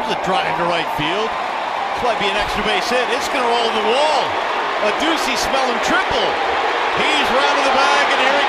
a drive to right field. This might be an extra base hit. It's going to roll in the wall. Adduci smelling triple. He's round to the bag, and here